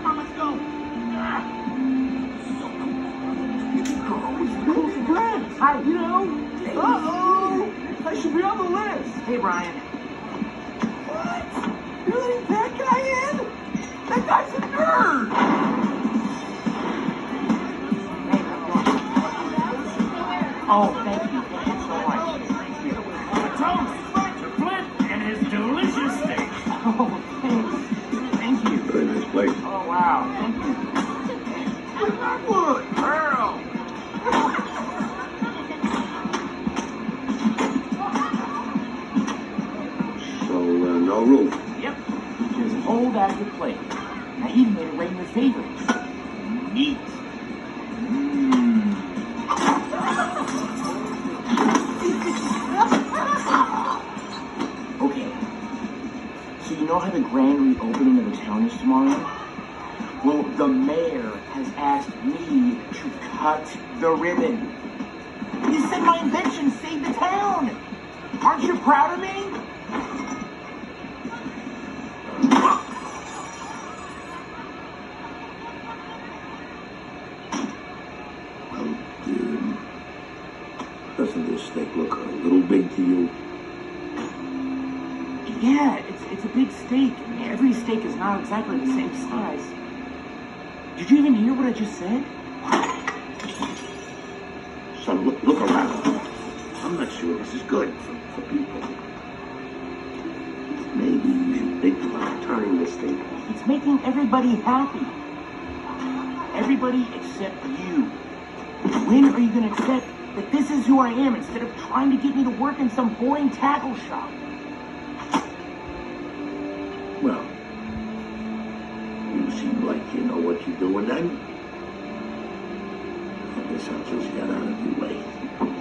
on, let's go. Oh, it's the close friends. Hi. You know? Uh-oh. I should be on the list. Hey, Brian. What? You letting that guy in? That guy's a nerd. Hey, oh, thank you. Thank you so much. A toast to Flint and his delicious steak. Oh, thanks. Thank you. Very nice place. Oh, wow. Thank you. Blackwood. Earl. So, no roof. Yep. Just old as your plate. I even made it right in your favorites. Meat. Okay. So you know how the grand reopening of the town is tomorrow? Well, the mayor has asked me to cut the ribbon. He said my invention saved the town. Aren't you proud of me? Doesn't this steak look a little big to you? Yeah, it's a big steak. Every steak is not exactly the same size. Did you even hear what I just said? Son, look around. I'm not sure this is good for people. Maybe you should think about turning this steak. It's making everybody happy. Everybody except you. When are you going to accept that this is who I am instead of trying to get me to work in some boring tackle shop? Well, you seem like you know what you're doing then. I guess I'll just get out of your way.